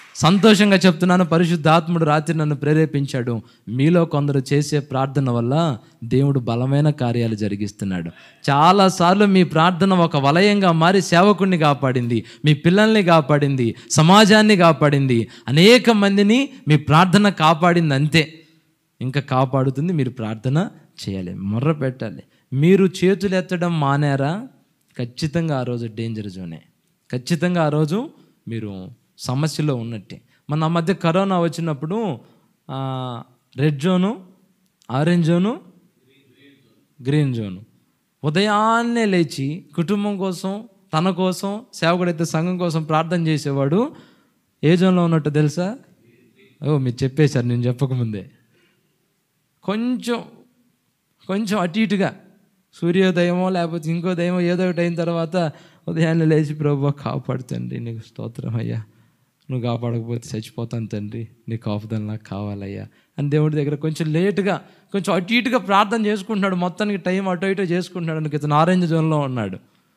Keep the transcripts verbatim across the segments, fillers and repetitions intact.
సంతోషంగా చెప్తున్నాను, పరిశుద్ధాత్ముడు రాత్రి నన్ను ప్రేరేపించాడు. మీలో కొందరు చేసే ప్రార్థన వల్ల దేవుడు బలమైన కార్యాలు జరిగిస్తున్నాడు. చాలాసార్లు మీ ప్రార్థన ఒక వలయంగా మారి సేవకుడిని కాపాడింది, మీ పిల్లల్ని కాపాడింది, సమాజాన్ని కాపాడింది, అనేక మందిని మీ ప్రార్థన కాపాడింది. అంతే, ఇంకా కాపాడుతుంది. మీరు ప్రార్థన చేయాలి, మొర్ర పెట్టాలి. మీరు చేతులు ఎత్తడం మానేరా, ఖచ్చితంగా ఆ రోజు డేంజర్ జోనే, ఖచ్చితంగా ఆ రోజు మీరు సమస్యలో ఉన్నట్టే. మన ఆ మధ్య కరోనా వచ్చినప్పుడు red zone, orange zone, green zone. ఉదయాన్నే లేచి కుటుంబం కోసం, తన కోసం, సేవకుడైతే సంఘం కోసం ప్రార్థన చేసేవాడు ఏ జోన్లో ఉన్నట్టు తెలుసా? ఓ మీరు చెప్పేశారు, నేను చెప్పకముందే. కొంచెం కొంచెం అటు ఇటుగా సూర్యోదయమో లేకపోతే ఇంకో దయమో ఏదో ఒకటి అయిన తర్వాత ఉదయాన్నే లేచి ప్రభువా కాపాడుతండి, నీకు స్తోత్రం అయ్యా, నువ్వు కాపాడకపోతే చచ్చిపోతాను తండ్రి, నీ కాపుదల నాకు కావాలయ్యా అని దేవుడి దగ్గర కొంచెం లేటుగా, కొంచెం అటు ఇటుగా ప్రార్థన చేసుకుంటున్నాడు. మొత్తానికి టైం అటు ఇటు చేసుకుంటున్నాడు. అందుకు ఇతను ఆరెంజ్ జోన్లో ఉన్నాడు.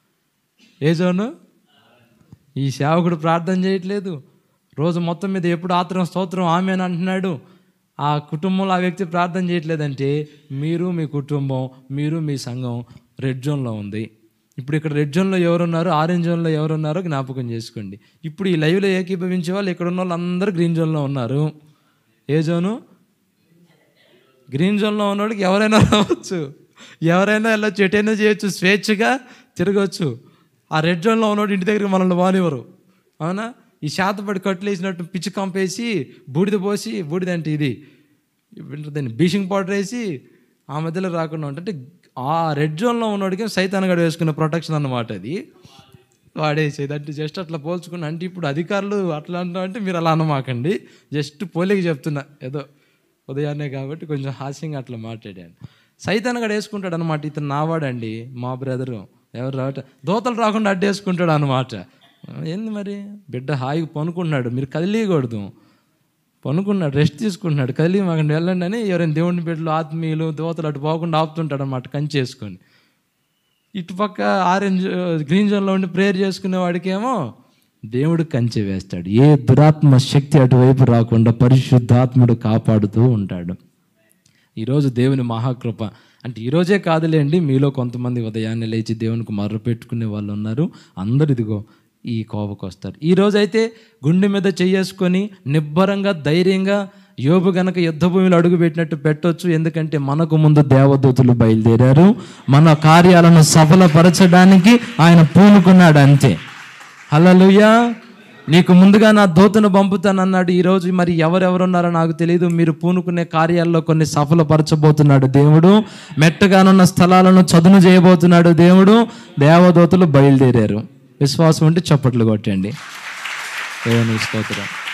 ఏ జోను? ఈ సేవకుడు ప్రార్థన చేయట్లేదు, రోజు మొత్తం మీద ఎప్పుడు ఆత్రం స్తోత్రం ఆమెన్ అంటున్నాడు. ఆ కుటుంబంలో ఆ వ్యక్తి ప్రార్థన చేయట్లేదంటే మీరు, మీ కుటుంబం, మీరు, మీ సంఘం రెడ్ జోన్లో ఉంది. ఇప్పుడు ఇక్కడ రెడ్ జోన్లో ఎవరున్నారు, ఆరెంజ్ జోన్లో ఎవరున్నారో జ్ఞాపకం చేసుకోండి. ఇప్పుడు ఈ లైవ్లో ఏకీభవించే వాళ్ళు ఇక్కడ ఉన్న వాళ్ళు అందరూ గ్రీన్ జోన్లో ఉన్నారు. ఏ జోను? గ్రీన్ జోన్లో ఉన్నవాడికి ఎవరైనా రావచ్చు, ఎవరైనా వెళ్ళొచ్చు, ఎటైనా చేయొచ్చు, స్వేచ్ఛగా తిరగచ్చు. ఆ రెడ్ జోన్లో ఉన్నవాడు ఇంటి దగ్గరికి మనల్ని వానివ్వరు, అవునా? ఈ శాతపడి కట్లు వేసినట్టు పిచ్చి కంపేసి బూడిద పోసి, బూడిద అంటే ఇది దాన్ని బ్లీచింగ్ పౌడర్ వేసి ఆ మధ్యలో రాకుండా ఉంటే ఆ రెడ్ జోన్లో ఉన్నవాడికి సైతాన్గాడు వేసుకున్న ప్రొటెక్షన్ అన్నమాట. అది వాడేసేది అంటే జస్ట్ అట్లా పోల్చుకున్నా. అంటే ఇప్పుడు అధికారులు అట్లా అంటే మీరు అలా అనమాకండి, జస్ట్ పోలికి చెప్తున్నా, ఏదో ఉదయాన్నే కాబట్టి కొంచెం హాస్యంగా అట్లా మాట్లాడాను. సైతాన్గాడు వేసుకుంటాడు అనమాట. ఇతను నావాడండి, మా బ్రదరు, ఎవరు రావట దోతలు రాకుండా అడ్డేసుకుంటాడు అనమాట. ఏంది మరి, బిడ్డ హాయిగా పనుకున్నాడు, మీరు కదిలీయకూడదు, పనుకున్నాడు, రెస్ట్ తీసుకుంటున్నాడు, కదిలి మాకండి వెళ్ళండి అని ఎవరైనా దేవుని బిడ్డలు, ఆత్మీయులు, దోతలు అటు పోకుండా ఆపుతుంటాడు అనమాట కంచి చేసుకొని. ఇటుపక్క ఆరెంజ్ గ్రీన్ జోన్లో ఉండి ప్రేయర్ చేసుకునే వాడికేమో దేవుడు కంచె వేస్తాడు. ఏ దురాత్మ శక్తి అటువైపు రాకుండా పరిశుద్ధాత్ముడు కాపాడుతూ ఉంటాడు. ఈరోజు దేవుని మహాకృప అంటే ఈరోజే కాదులేండి, మీలో కొంతమంది ఉదయాన్నే లేచి దేవునికి మర్ర పెట్టుకునే వాళ్ళు ఉన్నారు. అందరు ఇదిగో ఈ కోవకు వస్తారు. ఈరోజైతే గుండె మీద చేసుకొని నిబ్బరంగా, ధైర్యంగా యోబు గనక యుద్ధ భూమిలో అడుగు పెట్టినట్టు పెట్టవచ్చు. ఎందుకంటే మనకు ముందు దేవదూతలు బయలుదేరారు, మన కార్యాలను సఫలపరచడానికి ఆయన పూనుకున్నాడు. అంతే. హల్లెలూయా. నీకు ముందుగా నా దూతను పంపుతానన్నాడు. ఈరోజు మరి ఎవరెవరున్నారో నాకు తెలియదు. మీరు పూనుకునే కార్యాల్లో కొన్ని సఫలపరచబోతున్నాడు దేవుడు. మెట్టగానున్న స్థలాలను చదును చేయబోతున్నాడు దేవుడు. దేవదూతలు బయలుదేరారు. విశ్వాసం ఉంటే చప్పట్లు కొట్టండి. దేవుని స్తోత్రం.